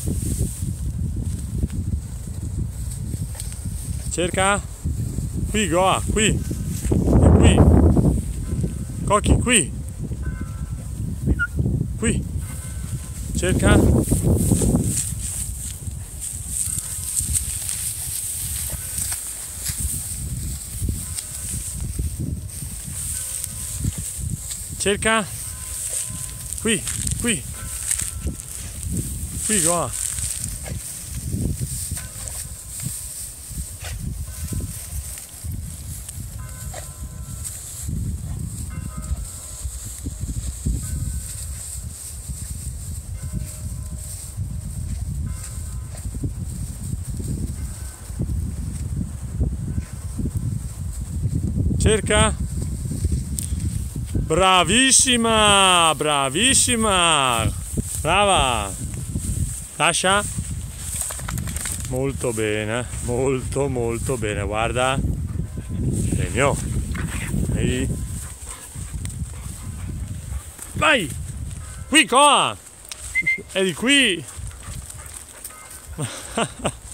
Cerca. Qui, Goa, qui. Qui. Cochi, qui. Qui. Cerca. Cerca. Qui, qui. Qui, Goa. Cerca. Bravissima, bravissima, brava. Lascia. Molto bene, molto bene, guarda. Segno. Ehi. Vai. Qui qua. È di qui.